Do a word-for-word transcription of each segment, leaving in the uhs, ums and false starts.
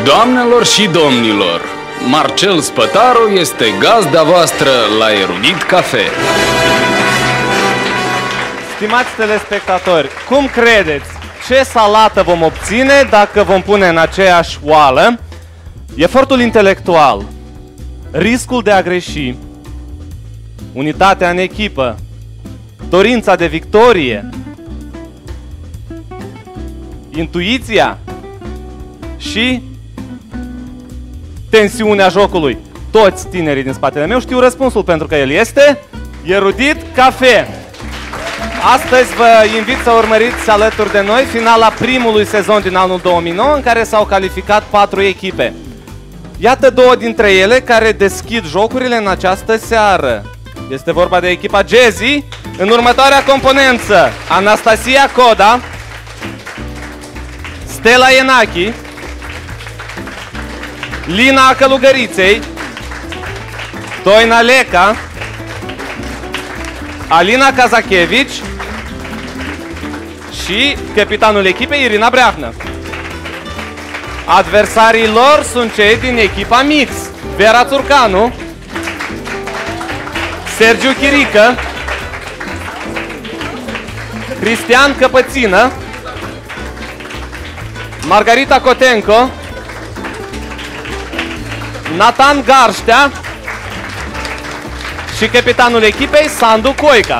Doamnelor și domnilor, Marcel Spătaru este gazda voastră la Erudit Cafe. Stimați telespectatori, cum credeți? Ce salată vom obține dacă vom pune în aceeași oală efortul intelectual, riscul de a greși, unitatea în echipă, dorința de victorie, intuiția și tensiunea jocului? Toți tinerii din spatele meu știu răspunsul, pentru că el este Erudit Cafe. Astăzi vă invit să urmăriți alături de noi finala primului sezon din anul două mii nouă, în care s-au calificat patru echipe. Iată două dintre ele care deschid jocurile în această seară. Este vorba de echipa Jazzy, în următoarea componență: Anastasia Coda, Stella Ienachi, Lina Călugăriței, Doina Leca, Alina Kazachevici și capitanul echipei Irina Breahnă. Adversarii lor sunt cei din echipa Mix: Vera Țurcanu, Sergiu Chirică, Cristian Căpățină, Margarita Cotenco, Nathan Garștea și capitanul echipei Sandu Coica.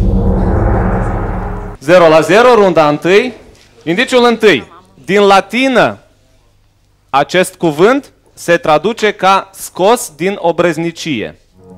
zero la zero, runda întâi. Indiciul întâi. Din latină, acest cuvânt se traduce ca scos din obrăznicie.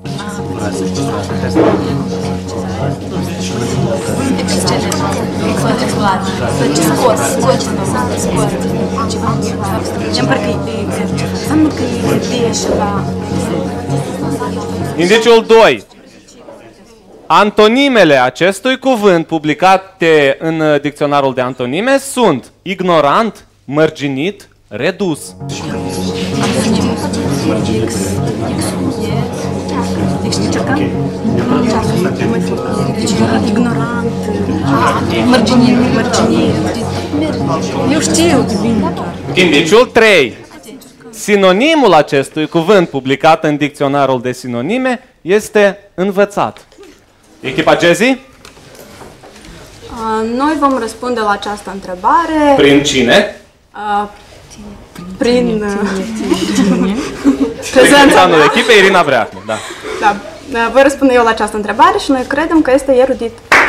Indiciul doi. Antonimele acestui cuvânt publicate în dicționarul de antonime sunt ignorant, mărginit, redus. Ignorant, mărginit, mărginit. Eu știu. Indiciul trei. Sinonimul acestui cuvânt publicat în dicționarul de sinonime este învățat. Echipa Jazzy? Noi vom răspunde la această întrebare. Prin cine? Uh, prin capitanul echipei Irina Breahnă, da. Da. Voi răspunde eu la această întrebare și noi credem că este erudit.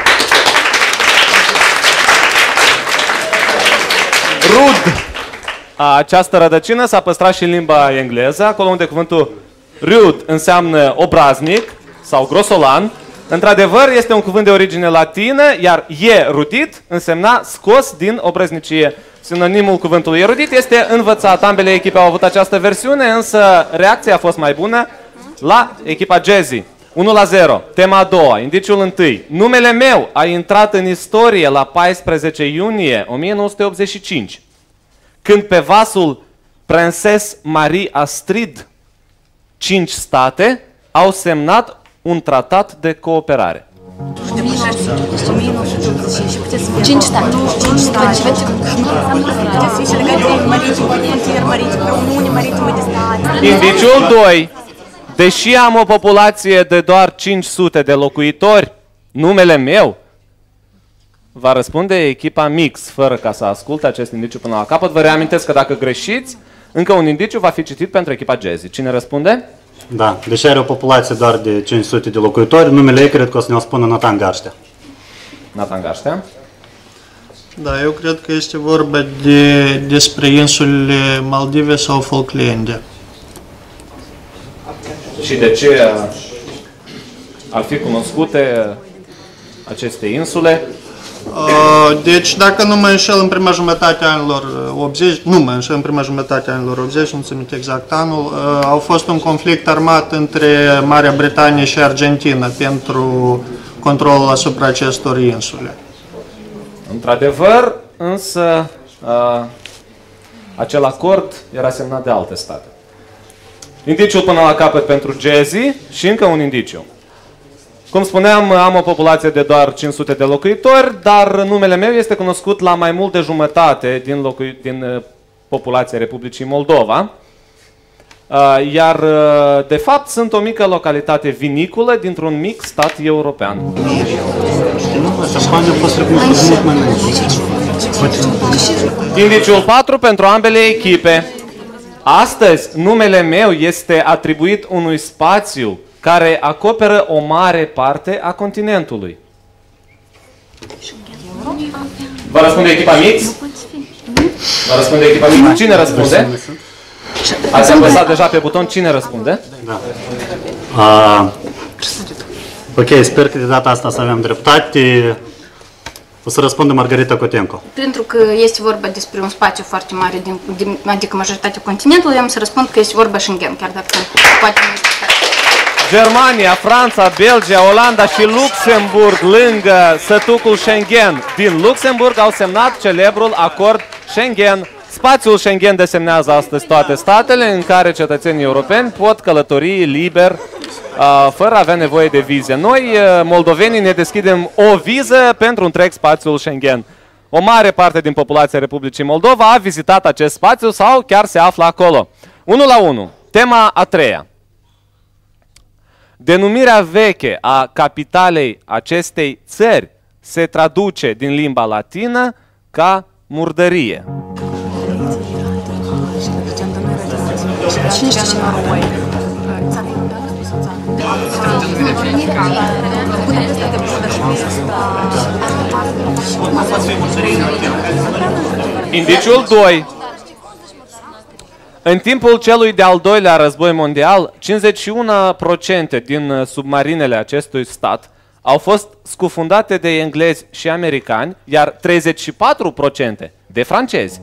Rude. Această rădăcină s-a păstrat și în limba engleză, acolo unde cuvântul rude înseamnă obraznic sau grosolan. Într-adevăr, este un cuvânt de origine latină, iar erudit însemna scos din obrăznicie. Sinonimul cuvântului erudit este învățat. Ambele echipe au avut această versiune, însă reacția a fost mai bună la echipa Jazzy. unu la zero. Tema a doua. Indiciul întâi. Numele meu a intrat în istorie la paisprezece iunie o mie nouă sute optzeci și cinci, când pe vasul Prinses Marie Astrid cinci state au semnat un tratat de cooperare. cinci state. Indiciul doi. Deși am o populație de doar cinci sute de locuitori, numele meu, va răspunde echipa Mix, fără ca să asculte acest indiciu până la capăt. Vă reamintesc că dacă greșiți, încă un indiciu va fi citit pentru echipa Jazzy. Cine răspunde? Da, deși are o populație doar de cinci sute de locuitori, numele ei cred că o să ne-l spună Nathan Garștea. Nathan Garștea? Da, eu cred că este vorba de, despre insulele Maldive sau Falklande. Și de ce ar fi cunoscute aceste insule? Deci, dacă nu mă înșel, în prima jumătate a anilor optzeci, nu mă înșel, în prima jumătate a anilor optzeci, nu țin minte exact anul, au fost un conflict armat între Marea Britanie și Argentina pentru controlul asupra acestor insule. Într-adevăr, însă, acel acord era semnat de alte state. Indiciul până la capăt pentru Jazzy și încă un indiciu. Cum spuneam, am o populație de doar cinci sute de locuitori, dar numele meu este cunoscut la mai mult de jumătate din, locui, din populația Republicii Moldova. Iar, de fapt, sunt o mică localitate viniculă dintr-un mic stat european. Indiciul patru pentru ambele echipe. Astăzi, numele meu este atribuit unui spațiu care acoperă o mare parte a continentului. Va răspunde echipa Mix? Va răspunde echipa Mix? Cine răspunde? Ați apăsat deja pe buton. Cine răspunde? Da. Uh, ok, sper că de data asta să avem dreptate. O să răspundă Margarita Cotenco. Pentru că este vorba despre un spațiu foarte mare, din, din, adică majoritatea continentului, am să răspund că este vorba Schengen, chiar dacă poate nu este. Germania, Franța, Belgia, Olanda și Luxemburg, lângă sătucul Schengen din Luxemburg, au semnat celebrul acord Schengen. Spațiul Schengen desemnează astăzi toate statele în care cetățenii europeni pot călători liber, fără a avea nevoie de vize. Noi, moldovenii, ne deschidem o viză pentru întreg spațiul Schengen. O mare parte din populația Republicii Moldova a vizitat acest spațiu sau chiar se află acolo. unu la unu. Tema a treia. Denumirea veche a capitalei acestei țări se traduce din limba latină ca murdărie. Indiciul doi. În timpul celui de-al doilea război mondial, cincizeci și unu la sută din submarinele acestui stat au fost scufundate de englezi și americani, iar treizeci și patru la sută de francezi.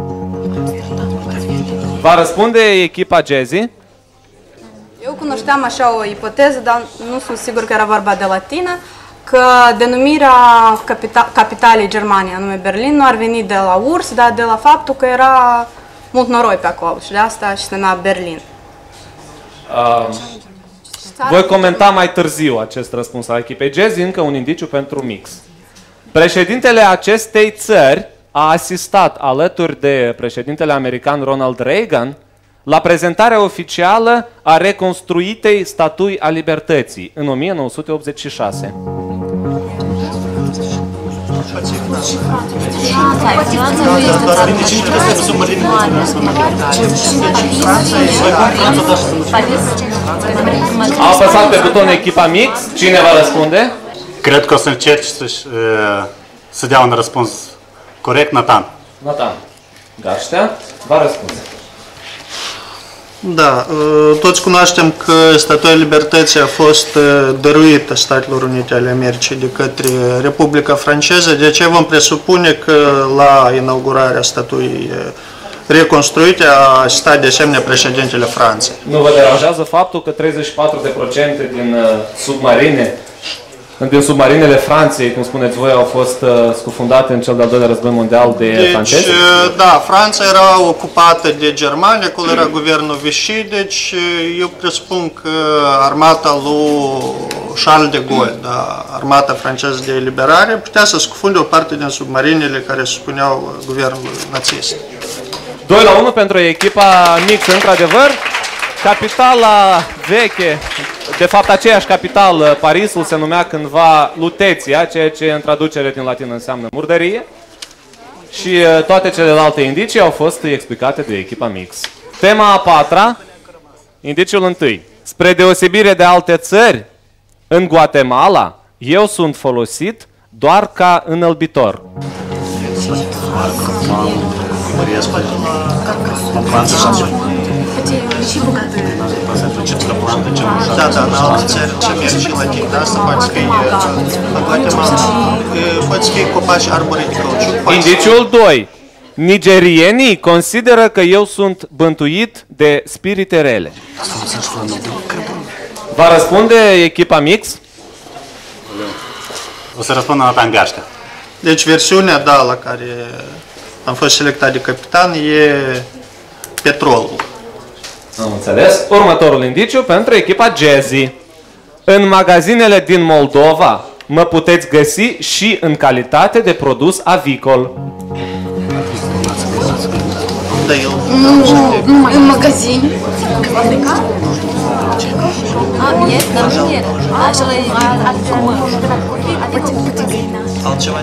Va răspunde echipa Jazzy? Eu cunoșteam așa o ipoteză, dar nu sunt sigur că era vorba de latină, că denumirea capita capitalei Germaniei, anume Berlin, nu ar veni de la urs, dar de la faptul că era mult noroi pe acolo și de asta și se numea Berlin. Uh, voi comenta mai târziu acest răspuns al echipei Jazzy, încă un indiciu pentru Mix. Președintele acestei țări a asistat alături de președintele american Ronald Reagan la prezentarea oficială a reconstruitei Statui a Libertății în o mie nouă sute optzeci și șase. A apăsat pe buton echipa Mix. Cine va răspunde? Cred că o să încerci să-și, să dea un răspuns corect, Nathan. Nathan Gaștea va răspunde. Da, toți cunoaștem că Statuia Libertății a fost dăruită Statelor Unite ale Americii de către Republica Franceză, de aceea vom presupune că la inaugurarea statuii reconstruite a asistat de asemenea președintele Franței. Nu vă deranjează faptul că treizeci și patru la sută din submarine, din submarinele Franței, cum spuneți voi, au fost uh, scufundate în cel de-al doilea război mondial de deci, francezi? Da, Franța era ocupată de Germania, acolo era guvernul Vichy, deci eu presupun că armata lui Charles de Gaulle, da, armata franceză de eliberare, putea să scufunde o parte din submarinele care supuneau guvernul nazist. doi la unu pentru echipa Mix, într-adevăr. Capitala veche, de fapt aceeași capitală, Parisul, se numea cândva Luteția, ceea ce în traducere din latină înseamnă murdărie. Și toate celelalte indicii au fost explicate de echipa Mix. Tema a patra, indiciul întâi. Spre deosebire de alte țări, în Guatemala, eu sunt folosit doar ca înălbitor. Da, da, în alte țări ce merg și latin, da, asta poate fi, poate fi copaci arbore de cauciuc. Indiciul doi. Nigerienii consideră că eu sunt bântuit de spirite rele. Va răspunde echipa Mix? O să răspundă Nathan Gaștea. Deci versiunea, da, la care am fost selectat de capitan e petrolul. Am înțeles. Următorul indiciu pentru echipa Jazzy. În magazinele din Moldova mă puteți găsi și în calitate de produs avicol. Da, el. Nu, în magazin. A, e, dar nu e. Așa e. Altceva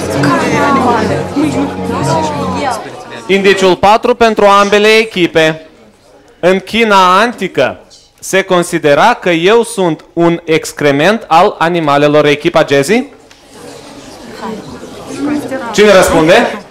ce? Indiciul patru pentru ambele echipe. În China antică se considera că eu sunt un excrement al animalelor. Echipa Jazzy? Cine răspunde?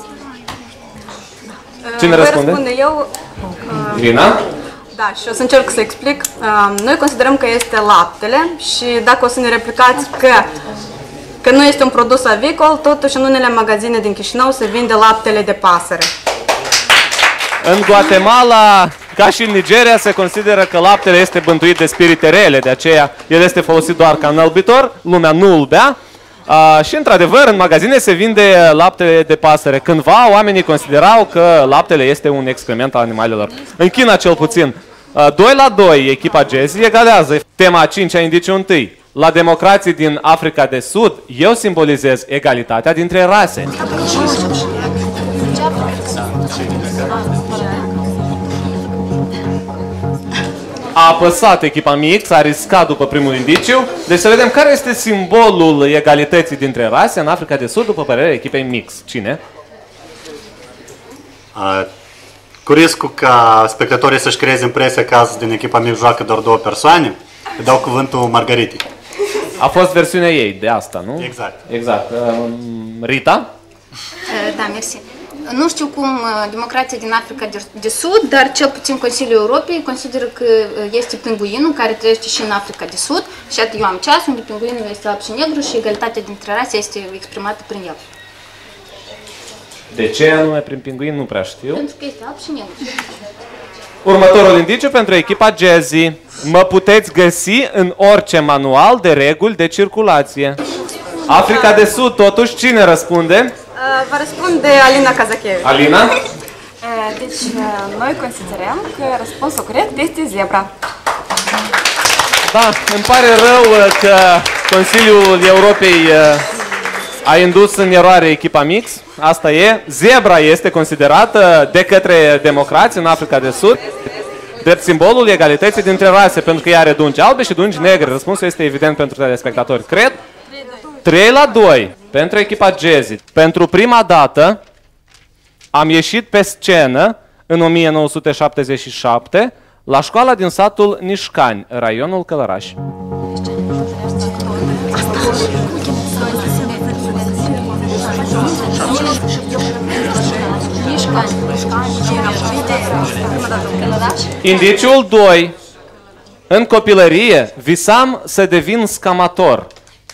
Cine Voi răspunde? răspunde eu. Lina? Da, și o să încerc să explic. Uh, Noi considerăm că este laptele și dacă o să ne replicați că, că nu este un produs avicol, totuși în unele magazine din Chișinău se vinde laptele de pasăre. În Guatemala, ca și în Nigeria, se consideră că laptele este bântuit de spirite rele, de aceea el este folosit doar ca înălbitor, lumea nu îl bea. Uh, și într-adevăr, în magazine se vinde laptele de pasăre. Cândva oamenii considerau că laptele este un excrement al animalelor. În China cel puțin. Uh, doi la doi, echipa Jazzy egalează. Tema a cincea, indiciu întâi. La democrații din Africa de Sud, eu simbolizez egalitatea dintre rase. A apăsat echipa Mix, a riscat după primul indiciu. Deci să vedem care este simbolul egalității dintre rase în Africa de Sud, după părerea echipei Mix. Cine? Uh, cu riscul ca spectatorii să-și creeze impresia că azi din echipa Mix joacă doar două persoane, îi dau cuvântul Margaritei. A fost versiunea ei, de asta, nu? Exact. Exact. Uh, Rita? Da, mersi. Nu știu cum democrația din Africa de, de Sud, dar cel puțin Consiliul Europei consideră că este pinguinul care trăiește și în Africa de Sud și atât eu am ceas unde pinguinul este alb și negru și egalitatea dintre rase este exprimată prin el. De ce anume prin pinguin nu prea știu. Pentru că este alb și negru. Următorul indiciu pentru echipa Jazzy. Mă puteți găsi în orice manual de reguli de circulație. Africa de Sud, totuși, cine răspunde? Vă răspunde Alina Kazachevici. Alina? Deci, noi considerăm că răspunsul corect este zebra. Da, îmi pare rău că Consiliul Europei a indus în eroare echipa Mix. Asta e. Zebra este considerată de către democrați în Africa de Sud drept simbolul egalității dintre rase, pentru că ea are dungi albe și dungi negre. Răspunsul este evident pentru telespectatori, cred. trei la doi pentru echipa Jazzy. Pentru prima dată am ieșit pe scenă în o mie nouă sute șaptezeci și șapte la școala din satul Nișcani, raionul Călăraș. Indiciul doi. În copilărie visam să devin scamator.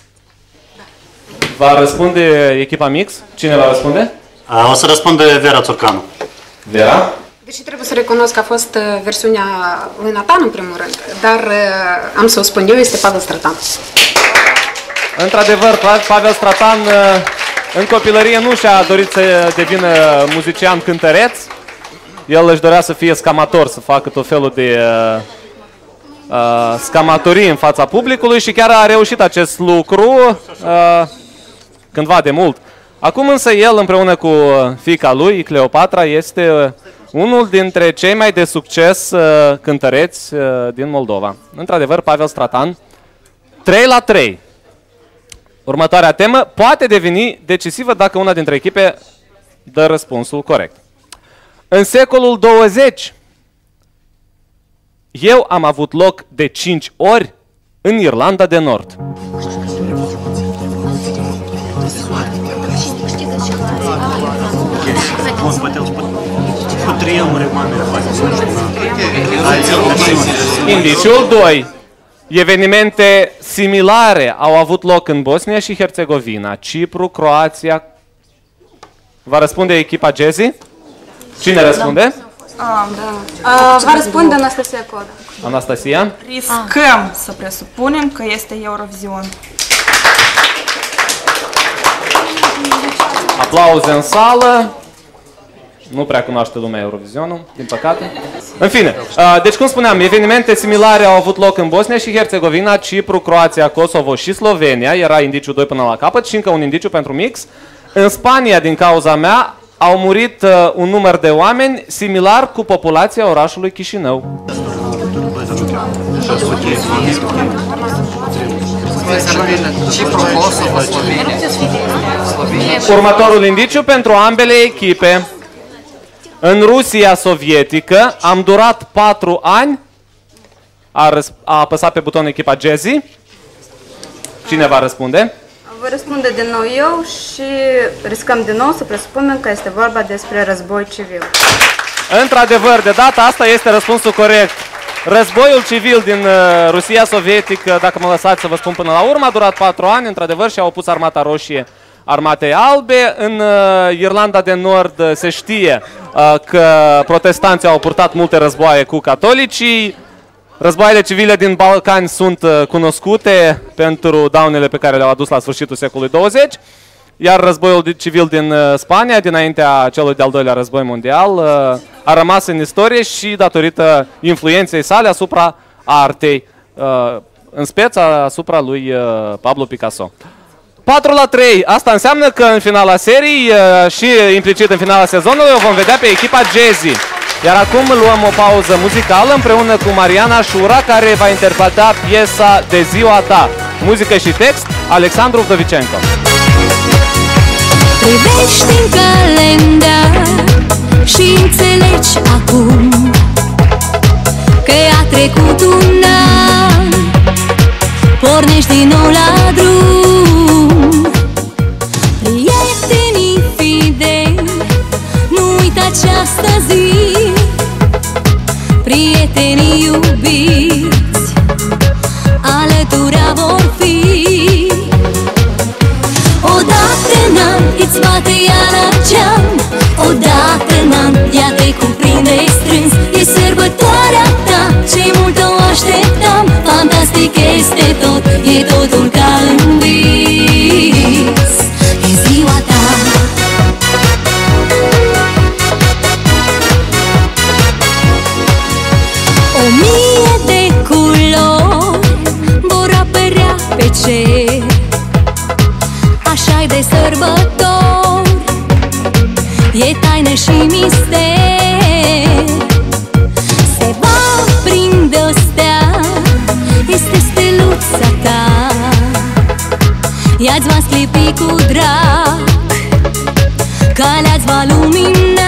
Va răspunde echipa Mix? Cine va răspunde? O să răspunde Vera Țurcanu. Vera? Deși trebuie să recunosc că a fost versiunea lui Nathan în primul rând, dar am să o spun eu, este Pavel Stratan. Într-adevăr, Pavel Stratan în copilărie nu și-a dorit să devină muzician cântăreț. El își dorea să fie scamator, să facă tot felul de uh, uh, scamatorii în fața publicului și chiar a reușit acest lucru uh, cândva de mult. Acum însă el, împreună cu fiica lui, Cleopatra, este unul dintre cei mai de succes uh, cântăreți uh, din Moldova. Într-adevăr, Pavel Stratan. trei la trei. Următoarea temă poate deveni decisivă dacă una dintre echipe dă răspunsul corect. În secolul douăzeci, eu am avut loc de cinci ori în Irlanda de Nord. Indiciul doi. Evenimente similare au avut loc în Bosnia și Herțegovina, Cipru, Croația. Va răspunde echipa Jazzy? Cine răspunde? Ah, da. uh, va răspunde Anastasia Coda. Anastasia? Riscăm să presupunem că este Eurovision. Aplauze în sală. Nu prea cunoaște lumea Eurovizionul, din păcate. În fine, deci cum spuneam, evenimente similare au avut loc în Bosnia și Herțegovina, Cipru, Croația, Kosovo și Slovenia. Era indiciul doi până la capăt și încă un indiciu pentru Mix. În Spania, din cauza mea, au murit uh, un număr de oameni similar cu populația orașului Chișinău. Următorul indiciu pentru ambele echipe. În Rusia sovietică am durat patru ani. A, a apăsat pe butonul echipa Jazzy. Cine va răspunde? Vă răspunde din nou eu și riscăm din nou să presupunem că este vorba despre război civil. Într-adevăr, de data asta este răspunsul corect. Războiul civil din uh, Rusia sovietică, dacă mă lăsați să vă spun până la urmă, a durat patru ani, într-adevăr, și au opus Armata Roșie Armatei Albe. În uh, Irlanda de Nord uh, se știe uh, că protestanții au purtat multe războaie cu catolicii. Războaiele civile din Balcani sunt uh, cunoscute pentru daunele pe care le-au adus la sfârșitul secolului douăzeci. Iar războiul civil din Spania, dinaintea celui de-al doilea război mondial, a rămas în istorie și datorită influenței sale asupra artei, în speță asupra lui Pablo Picasso. patru la trei. Asta înseamnă că în finala serii și implicit în finala sezonului o vom vedea pe echipa Jazzy. Iar acum luăm o pauză muzicală împreună cu Mariana Șura, care va interpreta piesa De ziua ta. Muzică și text, Alexandru Vdovicenko. Privești în calendar și înțelegi acum că a trecut un an. Pornești din nou la drum. Prietenii fideli, nu uita această zi. Prietenii iubiți, alătura vor fi. Odată în an îți bate ea la geam, odată în an ea te cuprinde strâns. E sărbătoarea ta, ce mult o așteptam. Fantastic este tot, e totul ca în vis. E ziua ta. O mie de culori vor apărea pe cer, așa-i de sărbători, e taină și mister. Se va aprinde o stea, este steluța ta, ea-ți va sclipi cu drag, calea-ți va lumina.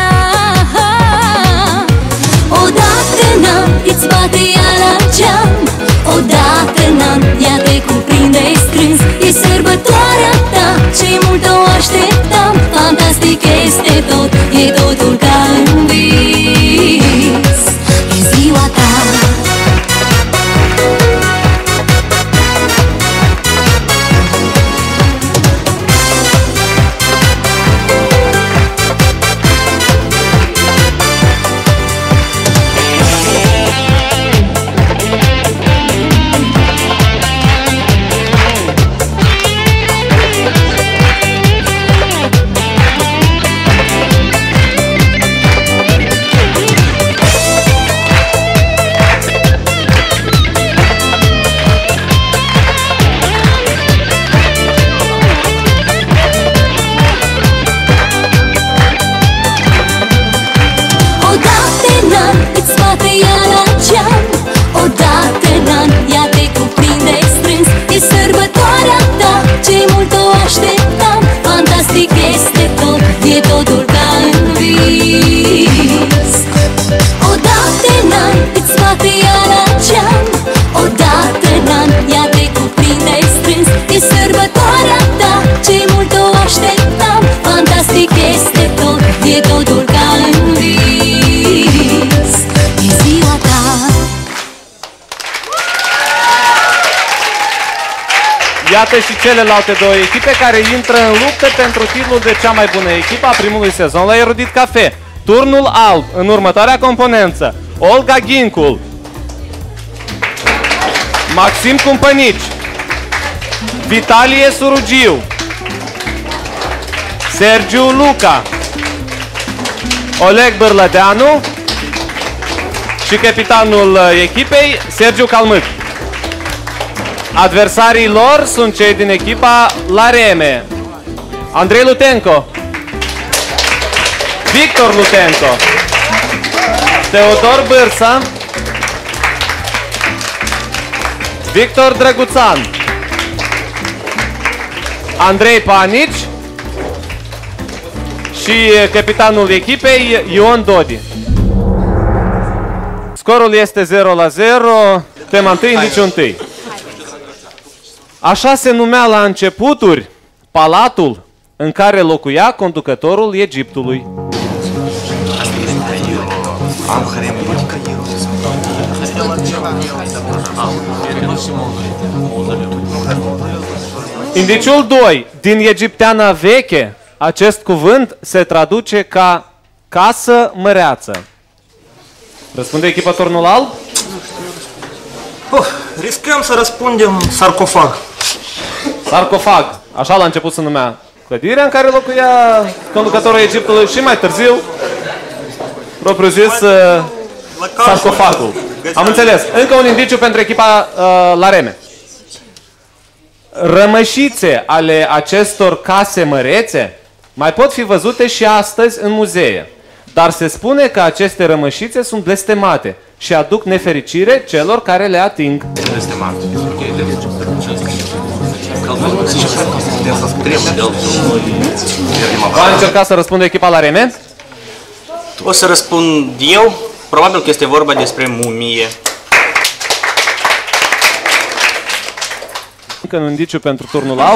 Odată în an îți bate ea la geam, odată în an ea te cuprinde strâns. E sărbătoarea ta, ce mult o așteptam. Fantastic este tot, e totul ca în vis. E ziua ta. Iată și celelalte două echipe care intră în luptă pentru titlul de cea mai bună echipă a primului sezon la Erudit Cafe. Turnul alb în următoarea componență: Olga Ghincul, Maxim Cumpănici, Vitalie Surugiu, Sergiu Luca, Oleg Bârlădeanu și capitanul echipei, Sergiu Calmâc. Adversarii lor sunt cei din echipa La Reme, Andrei Lutenco, Victor Lutenco, Teodor Bârsa, Victor Drăguțan, Andrei Panici și capitanul echipei Ion Dodi. Scorul este zero la zero, tema întâi, indiciul întâi. Așa se numea la începuturi palatul în care locuia conducătorul Egiptului. Indiciul doi. Din egipteana veche, acest cuvânt se traduce ca casă măreață. Răspunde echipa Turnul Alb? Oh, riscăm să răspundem sarcofag. Sarcofag. Așa la început se numea clădirea în care locuia conducătorul Egiptului și mai târziu, propriu zis, sarcofagul. Am înțeles. Încă un indiciu pentru echipa uh, La Reme. Rămășițe ale acestor case mărețe mai pot fi văzute și astăzi în muzee. Dar se spune că aceste rămășițe sunt blestemate și aduc nefericire celor care le ating. Va încerca să răspundă echipa La Reme? O să răspund eu. Probabil că este vorba despre mumie. Încă un indiciu pentru Turnul Alb.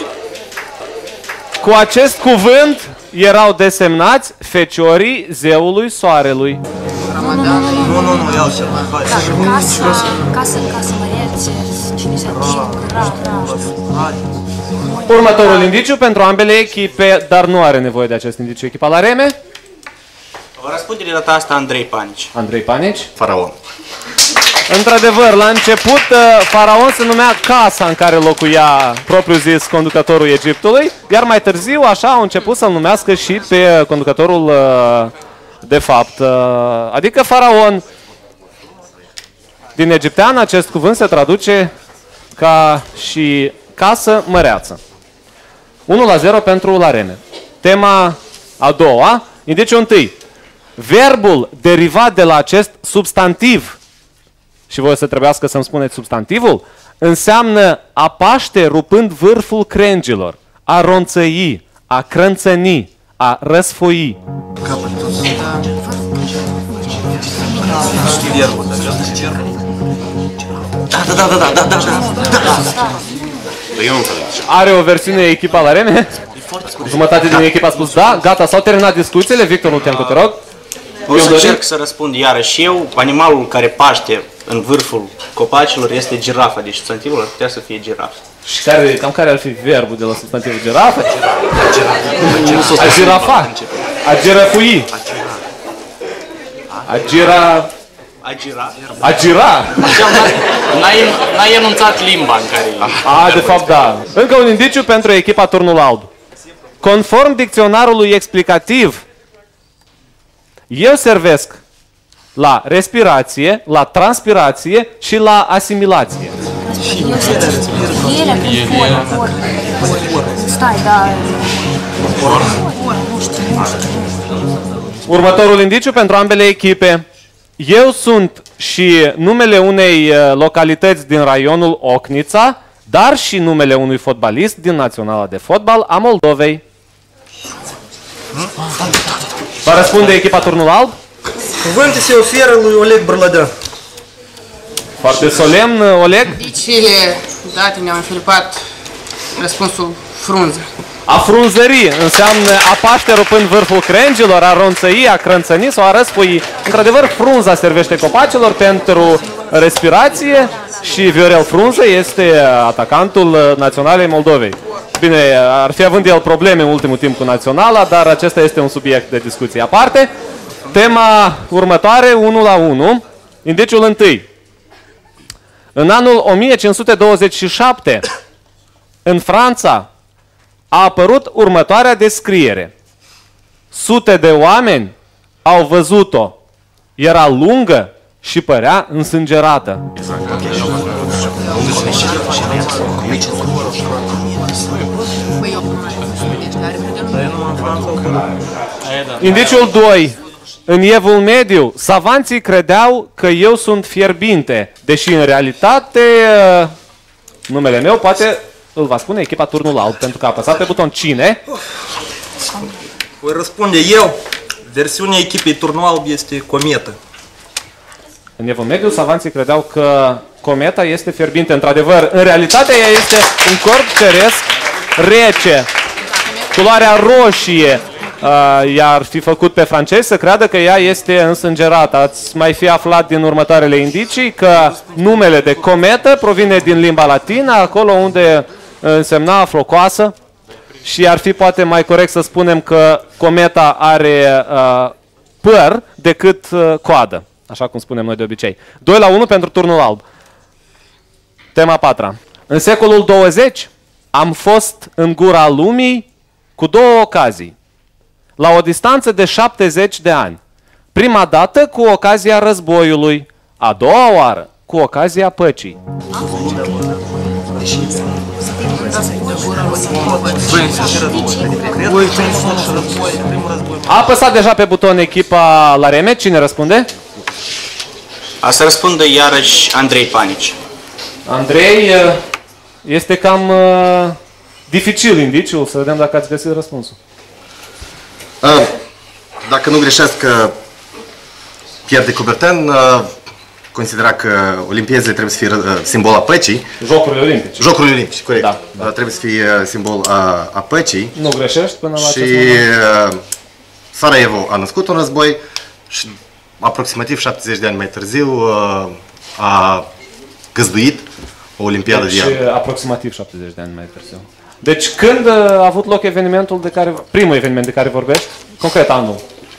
Cu acest cuvânt erau desemnați feciorii zeului soarelui. Nu, nu, nu, iau ceva. Casă, casă, casă mărețe, cine se Următorul indiciu pentru ambele echipe, dar nu are nevoie de acest indiciu echipa La Reme. Vă răspunde de data asta Andrei Panici. Andrei Panici? Faraon. Într-adevăr, la început, Faraon se numea casa în care locuia, propriu zis, conducătorul Egiptului, iar mai târziu, așa, au început să-l numească și pe conducătorul de fapt. Adică Faraon. Din egiptean, acest cuvânt se traduce ca și casă măreață. unu la zero pentru La Reme. Tema a doua, indiciul întâi. Verbul derivat de la acest substantiv, și voi o să trebuiască să-mi spuneți substantivul, înseamnă a paște rupând vârful crengilor, a ronțăi, a crânțăni, a răsfoi. Da, da, da, da, da, da, da. Are o versiune echipa La Reme? Jumătate din echipa a spus da, gata, s-au terminat discuțiile. Victor Lutencu, te rog. O să încerc să răspund iarăși eu. Animalul care paște în vârful copacilor este girafa, deci substantivul ar putea să fie girafă. Și care, cam care ar fi verbul de la substantivul girafă? A girafa. A girafui. A gira... A gira? A gira. N-ai enunțat limba în care... A, de fapt, da. Încă un indiciu pentru echipa Turnul Alb. Conform dicționarului explicativ, eu servesc la respirație, la transpirație și la asimilație. Pielea prin foră, foră. Stai, da... Următorul indiciu pentru ambele echipe. Eu sunt și numele unei localități din raionul Ocnița, dar și numele unui fotbalist din Naționala de Fotbal a Moldovei. Va răspunde echipa Turnul Alb? Cuvântul se oferă lui Oleg Bărlădea. Foarte solemn, Oleg. Indiciile date ne-au înfilipat răspunsul frunză. A frunzări înseamnă a paște rupând vârful crengilor, a ronțăi, a crânțăni sau a răsfoi. Într-adevăr, frunza servește copacilor pentru respirație și Viorel Frunză este atacantul Naționalei Moldovei. Bine, ar fi având el probleme în ultimul timp cu Naționala, dar acesta este un subiect de discuție aparte. Tema următoare, unu la unu, indiciul întâi. În anul o mie cinci sute douăzeci și șapte, în Franța, a apărut următoarea descriere. Sute de oameni au văzut-o. Era lungă și părea însângerată. Indiciul doi. În evul mediu, savanții credeau că eu sunt fierbinte, deși în realitate numele meu poate îl va spune echipa Turnul Alb, pentru că a apăsat pe buton. Cine? Voi răspunde eu. Versiunea echipei Turnul Alb este cometă. În evul mediu, savanții credeau că cometa este fierbinte. Într-adevăr, în realitate ea este un corp ceresc rece. Culoarea roșie uh, i-ar fi făcut pe francezi să creadă că ea este însângerată. Ați mai fi aflat din următoarele indicii că numele de cometă provine din limba latină, acolo unde însemna flocoasă, și ar fi poate mai corect să spunem că cometa are uh, păr decât uh, coadă, așa cum spunem noi de obicei. doi la unu pentru Turnul Alb. Tema a patra. În secolul douăzeci am fost în gura lumii cu două ocazii, la o distanță de șaptezeci de ani. Prima dată cu ocazia războiului, a doua oară cu ocazia păcii. A apăsat deja pe buton echipa la Reme. Cine răspunde? A să răspundă iarăși Andrei Panici. Andrei, este cam uh, dificil indiciul, să vedem dacă ați găsit răspunsul. A, dacă nu greșesc, Pierre de Coubertin uh, considera că olimpiezele trebuie să fie uh, simbol a păcii. Jocurile olimpice. Jocurile olimpice, corect. Da, da. Uh, trebuie să fie uh, simbol a, a păcii. Nu greșești până la și acest moment. Uh, Sarajevo a născut un război și aproximativ șaptezeci de ani mai târziu uh, a găzduit o olimpiadă deci, de iarnă. aproximativ șaptezeci de ani mai târziu. Deci când a avut loc evenimentul de care, primul eveniment de care vorbești? Concret anul.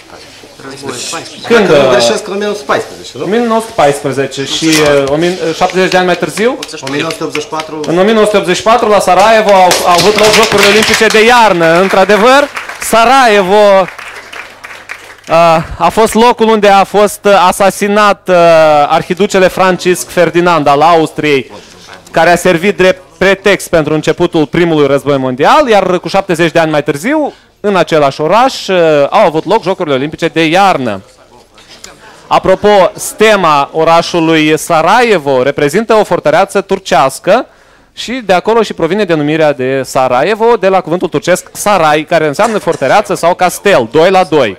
Când? Dacă nu greșesc, în o mie nouă sute paisprezece, nu? o mie nouă sute paisprezece și uh, șaptezeci de ani mai târziu? o mie nouă sute optzeci și patru. În o mie nouă sute optzeci și patru la Sarajevo au, au avut loc Jocurile Olimpice de iarnă. Într-adevăr, Sarajevo uh, a fost locul unde a fost asasinat uh, arhiducele Francisc Ferdinand al Austriei, care a servit drept pretext pentru începutul primului război mondial, iar cu șaptezeci de ani mai târziu, în același oraș, au avut loc Jocurile Olimpice de iarnă. Apropo, stema orașului Sarajevo reprezintă o fortăreață turcească și de acolo și provine denumirea de Sarajevo, de la cuvântul turcesc sarai, care înseamnă fortăreață sau castel. doi la doi.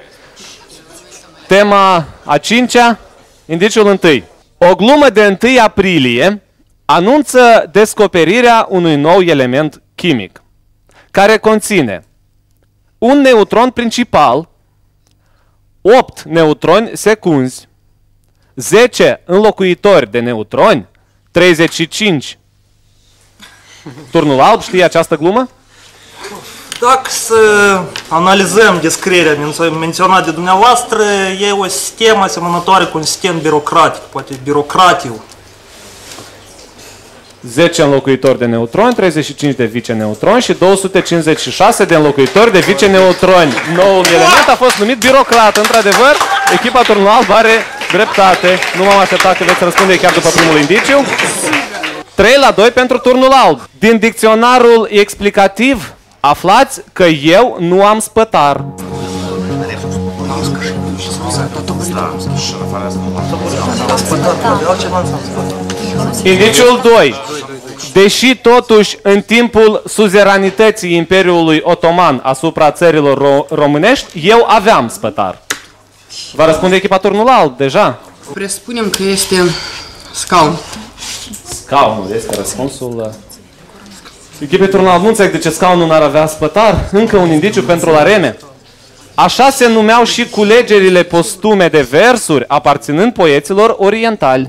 Tema a cincea, indiciul întâi. O glumă de întâi aprilie anunță descoperirea unui nou element chimic, care conține un neutron principal, opt neutroni secunzi, zece înlocuitori de neutroni, treizeci și cinci. Turnul Alb știe această glumă? Dacă să analizăm descrierea menționată de dumneavoastră, e o sistemă asemănătoare cu un sistem birocratic, poate birocratiu. zece înlocuitori de neutroni, treizeci și cinci de viceneutroni și două sute cincizeci și șase de înlocuitori de viceneutroni. Noul element a fost numit birocrat. Într-adevăr, echipa Turnul Alb are dreptate. Nu m-am așteptat că veți răspunde chiar după primul indiciu. trei la doi pentru Turnul Alb. Din dicționarul explicativ aflați că eu nu am spătar. Indiciul doi. Deși totuși în timpul suzeranității Imperiului Otoman asupra țărilor ro românești, eu aveam spătar. Va răspunde echipa Turnul Alb deja? Presupunem că este scaun. Scaunul este răspunsul. Echipei Turnul Alb, nu înțeleg de ce scaunul n-ar avea spătar. Încă un indiciu pentru la Reme. Așa se numeau și culegerile postume de versuri aparținând poeților orientali.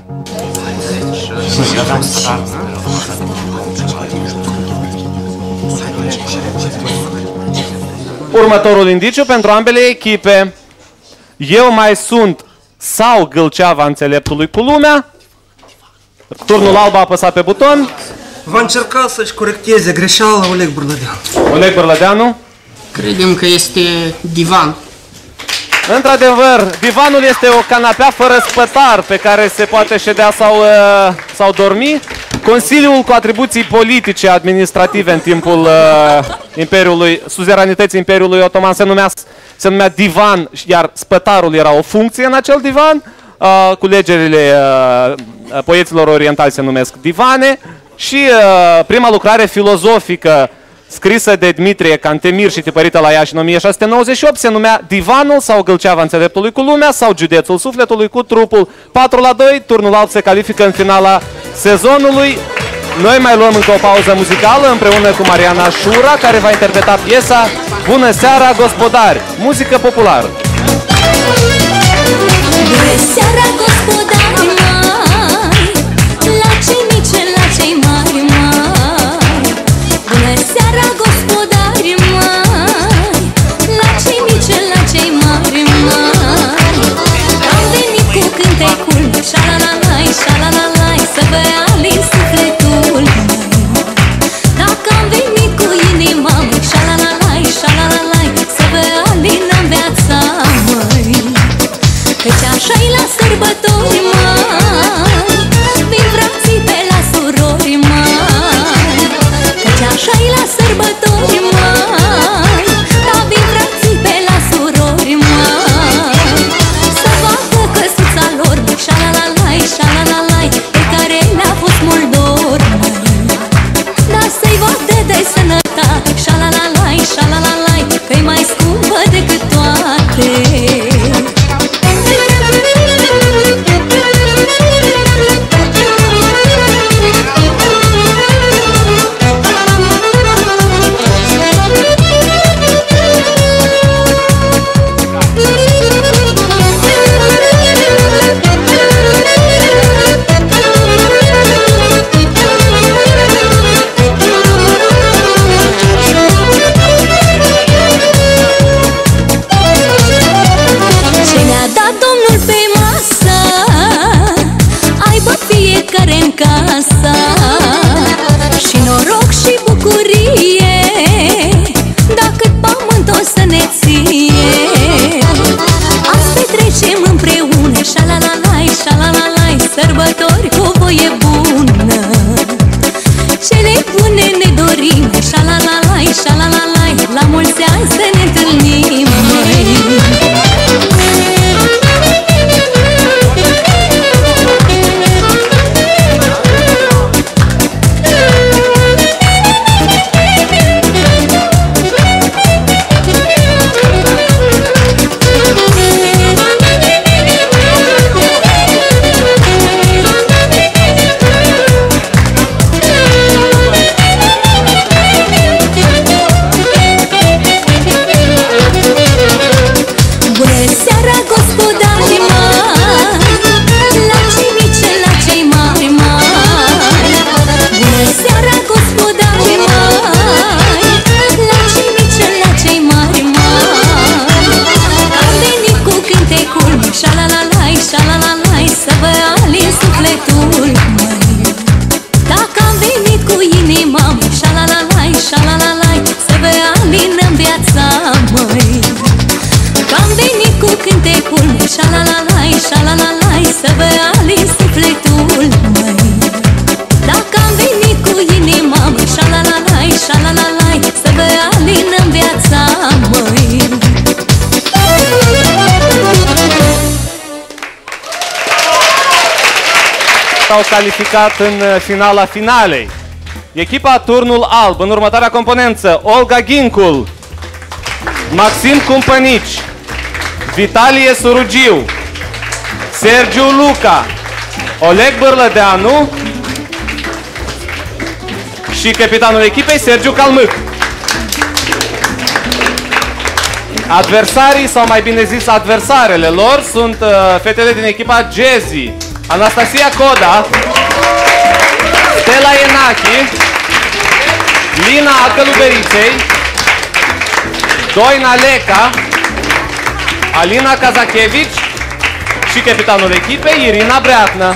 Următorul indiciu pentru ambele echipe. Eu mai sunt sau gâlceava înțeleptului cu lumea. Turnul Alb a apăsat pe buton. Va încerca să-și corecteze greșeala Oleg Bârlădeanu. Oleg Bârlădeanu? Credem că este divan. Într-adevăr, divanul este o canapea fără spătar pe care se poate ședea sau, sau dormi. Consiliul cu atribuții politice administrative în timpul uh, Imperiului, suzeranității Imperiului Otoman se numea, se numea divan, iar spătarul era o funcție în acel divan. Uh, culegerile uh, poeților orientali se numesc divane și uh, prima lucrare filozofică scrisă de Dmitrie Cantemir și tipărită la Iași în o mie șase sute nouăzeci și opt se numea Divanul sau Gâlceava înțeleptului cu lumea sau Județul sufletului cu trupul. patru la doi, turnul alb se califică în finala sezonului. Noi mai luăm încă o pauză muzicală împreună cu Mariana Șura, care va interpreta piesa Bună seara, gospodari, muzică populară. Bună seara, gospodari mari, la cei mici, la cei mari mari. Bună seara, gospodari mari, la cei mici, la cei mari mari. Am venit cu cântecul, șalalalai, șalalalai, să vă alin sufletul. Dacă am venit cu inima, șalalalai, șalalalai, să vă alinăm viața, măi. Căci așa-i la sărbători mari, vin frații pe la surori mari. Căci așa-i la sărbători mari, da, vin frații pe la surori mari. Să facă căsuța lor, șalalalai, șalalalai, pe care le-a fost mult dor, dar să-i vadă de sănătate, șalalalai, șalalalai, că-i mai scumpă decât toate. Fiecare în casa și noroc și bucurie, dacă pământ o să ne ție. Azi petrecem împreună, șalalalai, șalalalai, sărbători cu voie bună. Cele bune ne dorim, șalalalai, șalalalai, la mulți ani să ne întâlnim, măi. Șalalalai, șalalalai, să vă alin sufletul, măi. Dacă am venit cu inima, măi, șalalalai, șalalalai, să vă alinăm viața, măi. S-au calificat în finala finalei echipa Turnul Alb în următoarea componență: Olga Ghincul, Maxim Cumpănici, Vitalie Surugiu, Sergiu Luca, Oleg Bârlădeanu și capitanul echipei Sergiu Calmâc. Adversarii, sau mai bine zis adversarele lor, sunt uh, fetele din echipa Jazzy, Anastasia Coda, Stella Enachi, Lina Acăluberiței, Doina Leca, Alina Kazachevici și capitanul echipei Irina Breatnă.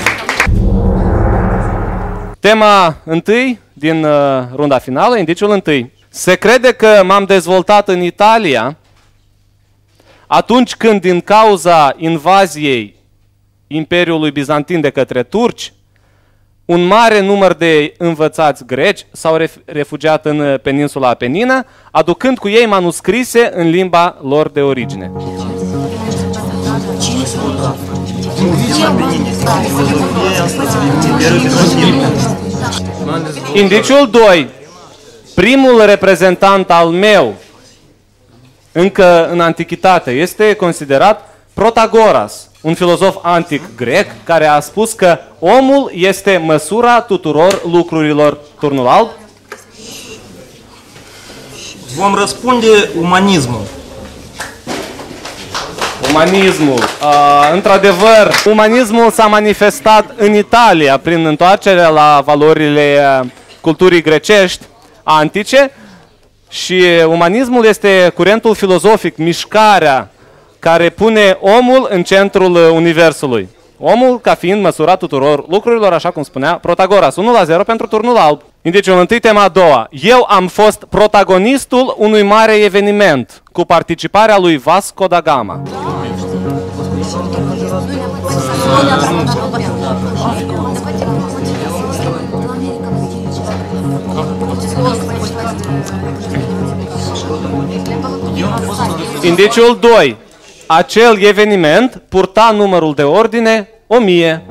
Tema întâi din uh, runda finală, indiciul întâi. Se crede că m-am dezvoltat în Italia atunci când, din cauza invaziei Imperiului Bizantin de către turci, un mare număr de învățați greci s-au refugiat în peninsula Apenină, aducând cu ei manuscrise în limba lor de origine. Indiciul doi. Primul reprezentant al meu, încă în antichitate, este considerat Protagoras, un filozof antic grec care a spus că omul este măsura tuturor lucrurilor. Turnul alb. Vom răspunde umanismul. Umanismul. Uh, într-adevăr, umanismul s-a manifestat în Italia prin întoarcerea la valorile culturii grecești antice și umanismul este curentul filozofic, mișcarea care pune omul în centrul universului. Omul ca fiind măsura tuturor lucrurilor, așa cum spunea Protagoras. unu la zero pentru turnul alb. Indiciul întâi, tema a doua. Eu am fost protagonistul unui mare eveniment cu participarea lui Vasco da Gama. Indiciul doi. Acel eveniment purta numărul de ordine o mie.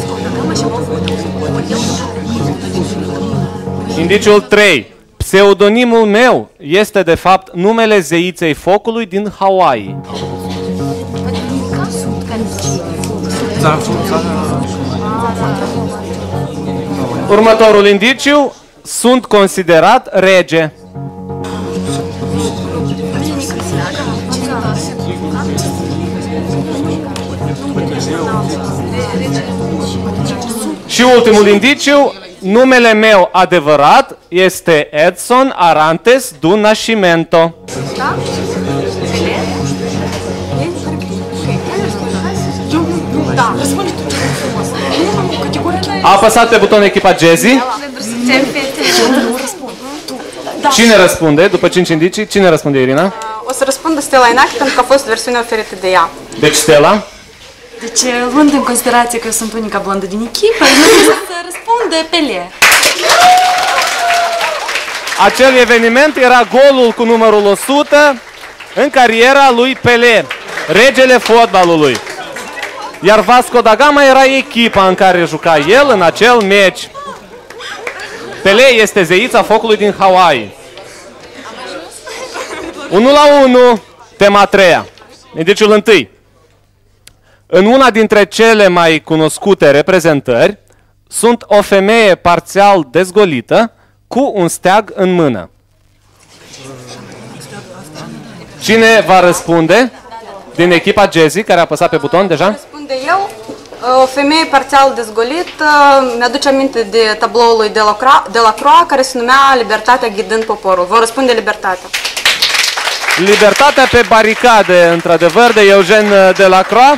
Indiciul trei. Pseudonimul meu este de fapt numele zeiței focului din Hawaii. Următorul indiciu. Sunt considerat rege. Și ultimul indiciu, numele meu adevărat este Edson Arantes do Nascimento. A apăsat pe butonul echipa Jazzy. Cine răspunde? După cinci indicii, cine răspunde, Irina? O să răspundă Stella Inache pentru că a fost versiunea oferită de ea. Deci Stella? Deci, luând în considerație că sunt unica blondă din echipă, nu să răspunde Pelé. Acel eveniment era golul cu numărul o sută în cariera lui Pelé, regele fotbalului. Iar Vasco da Gama era echipa în care juca el în acel meci. Pelé este zeița focului din Hawaii. unu la unu, tema a treia. Indiciul întâi. În una dintre cele mai cunoscute reprezentări sunt o femeie parțial dezgolită cu un steag în mână. Cine va răspunde din echipa Jazzy, care a apăsat pe buton deja? Răspunde eu. O femeie parțial dezgolită, mi-aduce aminte de tabloul lui Delacroix, care se numea Libertatea ghidând poporul. Vă răspunde Libertatea. Libertatea pe baricade, într-adevăr, de Eugen Delacroix.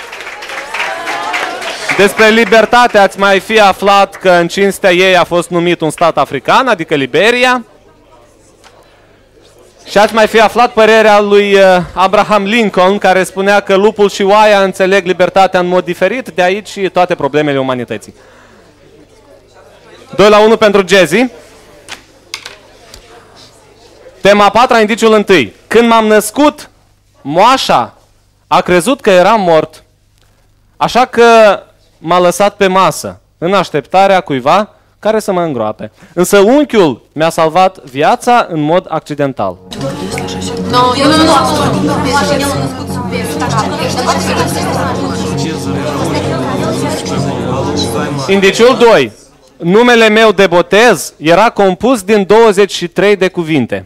Despre Libertate ați mai fi aflat că în cinstea ei a fost numit un stat african, adică Liberia. Și ați mai fi aflat părerea lui Abraham Lincoln, care spunea că lupul și oaia înțeleg libertatea în mod diferit, de aici și toate problemele umanității. doi la unu pentru Jazzy. Tema a patra, indiciul întâi. Când m-am născut, moașa a crezut că eram mort, așa că m-a lăsat pe masă, în așteptarea cuiva care să mă îngroape. Însă unchiul mi-a salvat viața în mod accidental. Nu, eu nu Indiciul doi. Numele meu de botez era compus din douăzeci și trei de cuvinte.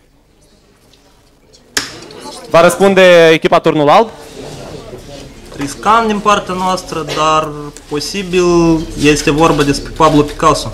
Va răspunde echipa Turnul Alb? Riscant din partea noastră, dar posibil este vorba despre Pablo Picasso.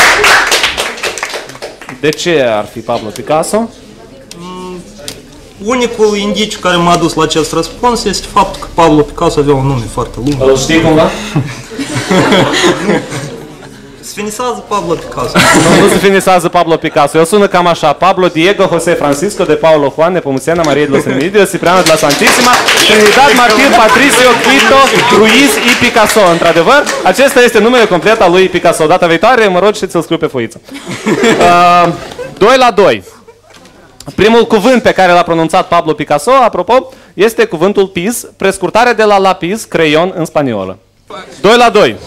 De ce ar fi Pablo Picasso? Mm, unicul indiciu care m-a dus la acest răspuns este faptul că Pablo Picasso avea un nume foarte lung. Îl știi cumva? Se finisează Pablo Picasso. Nu, nu se finisează Pablo Picasso. El sună cam așa. Pablo Diego José Francisco de Paulo Juan Nepomucena Maria de los Remedios Cipriano de la Santissima Trinidad Martir Patricio Quito Ruiz y Picasso. Într-adevăr, acesta este numele complet al lui Picasso. Data viitoare, mă rog și ți-l scriu pe foiță. Uh, doi la doi. Primul cuvânt pe care l-a pronunțat Pablo Picasso, apropo, este cuvântul pis, prescurtare de la lapis, creion în spaniolă. doi la doi.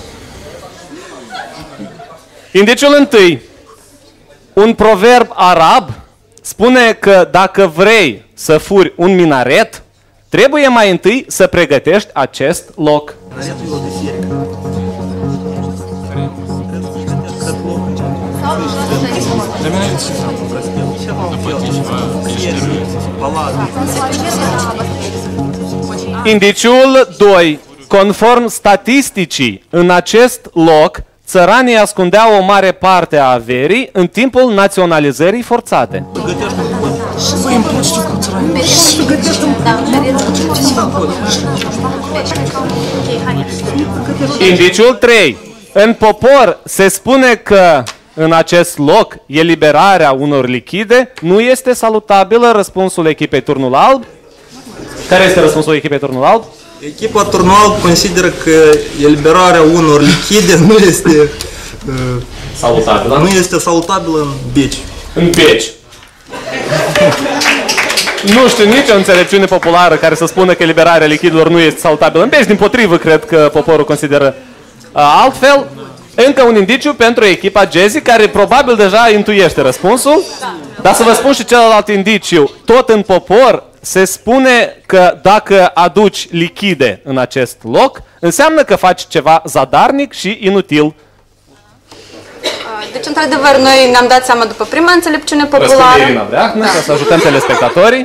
Indiciul întâi. Un proverb arab spune că dacă vrei să furi un minaret, trebuie mai întâi să pregătești acest loc. Indiciul doi. Conform statisticii, în acest loc, țăranii ascundeau o mare parte a averii în timpul naționalizării forțate. Indiciul trei. În popor se spune că în acest loc eliberarea unor lichide nu este salutabilă. Răspunsul echipei Turnul Alb. Care este răspunsul echipei Turnul Alb? Echipa Turnul Alb consideră că eliberarea unor lichide nu este uh, salutabilă. Nu este salutabilă în beci. În beci. Nu știu nicio înțelepciune populară care să spună că eliberarea lichidelor nu este salutabilă în beci. Dimpotrivă, cred că poporul consideră uh, altfel. Încă un indiciu pentru echipa Jazzy, care probabil deja intuiește răspunsul. Dar să vă spun și celălalt indiciu. Tot în popor se spune că dacă aduci lichide în acest loc, înseamnă că faci ceva zadarnic și inutil. Deci, într-adevăr, noi ne-am dat seama după prima înțelepciune populară. Răspunde Irina Breahnă, ca să ajutăm telespectatorii.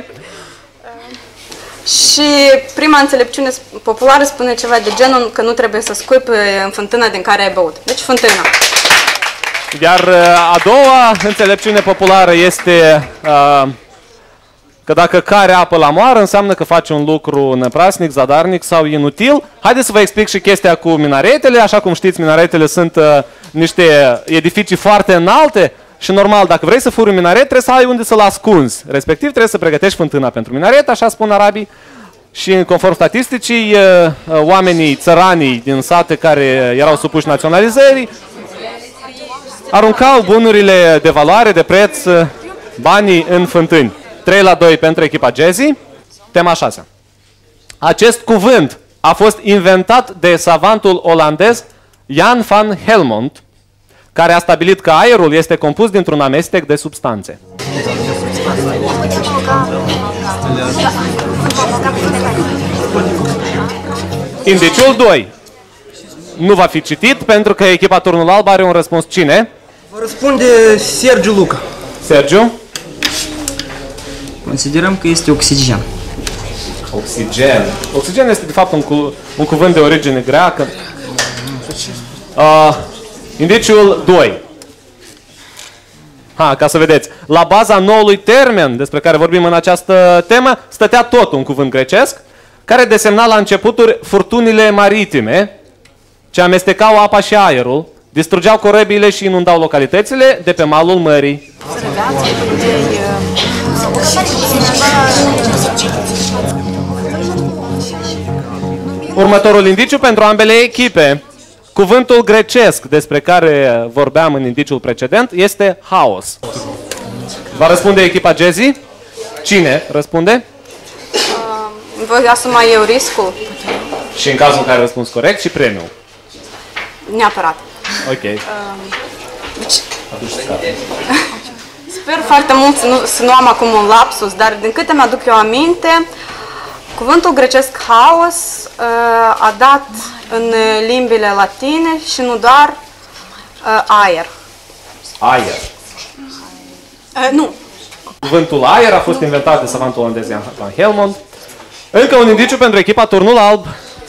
Și prima înțelepciune populară spune ceva de genul că nu trebuie să scuipi în fântâna din care ai băut. Deci fântâna. Iar a doua înțelepciune populară este uh, că dacă care apă la moară, înseamnă că faci un lucru neprasnic, zadarnic sau inutil. Haideți să vă explic și chestia cu minaretele. Așa cum știți, minaretele sunt uh, niște edificii foarte înalte și normal, dacă vrei să furi un minaret, trebuie să ai unde să-l ascunzi. Respectiv, trebuie să pregătești fântâna pentru minaret, așa spun arabii. Și conform statisticii, uh, uh, oamenii țăranii din sate care erau supuși naționalizării aruncau bunurile de valoare, de preț, banii în fântâni. trei la doi pentru echipa Jazzy. Tema șase. Acest cuvânt a fost inventat de savantul olandez Jan van Helmont, care a stabilit că aerul este compus dintr-un amestec de substanțe. Indiciul doi. Nu va fi citit pentru că echipa Turnul Alb are un răspuns. Cine? Vă răspunde Sergiu Luca. Sergiu? Considerăm că este oxigen. Oxigen. Oxigen este de fapt un, cu, un cuvânt de origine greacă. Uh, indiciul doi. Ha, ca să vedeți. La baza noului termen despre care vorbim în această temă, stătea tot un cuvânt grecesc care desemna la începuturi furtunile maritime ce amestecau apa și aerul, distrugeau corăbiile și inundau localitățile de pe malul mării. Următorul indiciu pentru ambele echipe. Cuvântul grecesc despre care vorbeam în indiciul precedent este haos. Va răspunde echipa Jazzy? Cine răspunde? Uh, voi asuma eu riscul. Și în cazul în care răspuns corect și premiul. Neapărat. Ok. Uh, deci, sper foarte mult să nu, să nu am acum un lapsus, dar din câte mi-aduc eu aminte, cuvântul grecesc haos uh, a dat în limbile latine și nu doar uh, aer. Aer. Uh, nu. Cuvântul aer a fost inventat de savantul olandez Jan van Helmont. Încă un indiciu pentru echipa Turnul Alb.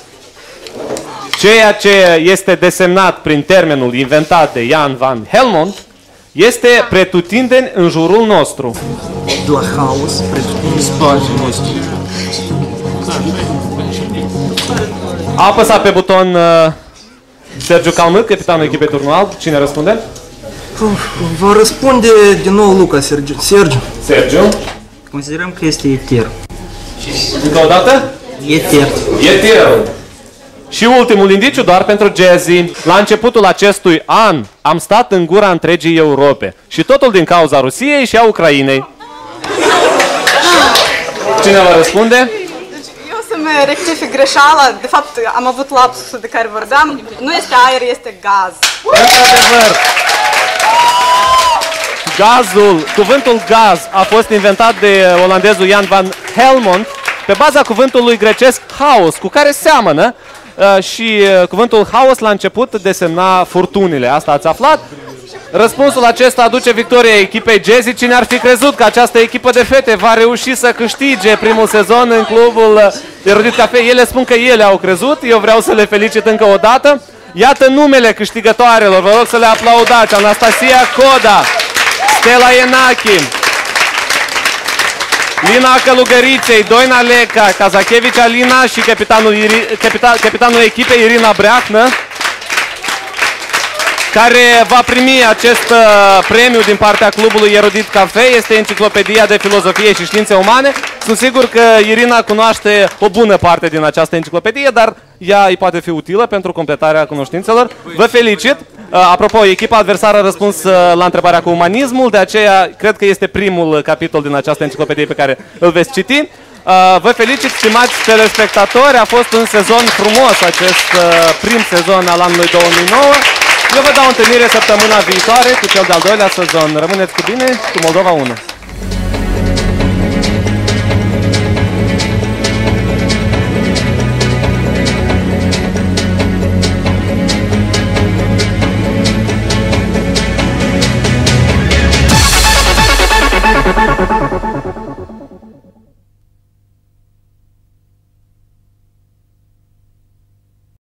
Ceea ce este desemnat prin termenul inventat de Jan van Helmont este pretutindeni în jurul nostru. La haos, pretutindeni în spațiul nostru. A apăsat pe buton uh, Sergiu Calmât, capitanul echipei Turnul Alb. Cine răspunde? Va răspunde din nou Luca, Sergiu. Sergiu. Sergiu. Considerăm că este eter. Încă o dată? Eter. Eter. Și ultimul indiciu doar pentru Jazzy. La începutul acestui an am stat în gura întregii Europe. Și totul din cauza Rusiei și a Ucrainei. Cine va răspunde? Eu să-mi rectific greșeala. De fapt, am avut lapsusul de care vorbeam. Nu este aer, este gaz. Într-adevăr. Gazul, cuvântul gaz a fost inventat de olandezul Jan van Helmont pe baza cuvântului grecesc haos, cu care seamănă. Uh, și uh, cuvântul haos la început desemna furtunile. Asta ați aflat? Răspunsul acesta aduce victoria echipei Jazzy. Cine ar fi crezut că această echipă de fete va reuși să câștige primul sezon în clubul Erudit Cafe? Ele spun că ele au crezut. Eu vreau să le felicit încă o dată. Iată numele câștigătoarelor. Vă rog să le aplaudați. Anastasia Coda, Stella Enachi, Lina Călugăriței, Doina Leca, Kazachevici Alina și capitanul, Iri, capitan, capitanul echipei Irina Breahnă, care va primi acest uh, premiu din partea clubului Erudit Cafe. Este Enciclopedia de Filozofie și Științe Umane. Sunt sigur că Irina cunoaște o bună parte din această enciclopedie, dar ea îi poate fi utilă pentru completarea cunoștințelor. Vă felicit! Uh, apropo, echipa adversară a răspuns uh, la întrebarea cu umanismul, de aceea cred că este primul capitol din această enciclopedie pe care îl veți citi. Uh, vă felicit, stimați telespectatori, a fost un sezon frumos acest uh, prim sezon al anului două mii nouă. Eu vă dau întâlnire săptămâna viitoare cu cel de-al doilea sezon. Rămâneți cu bine, cu Moldova unu.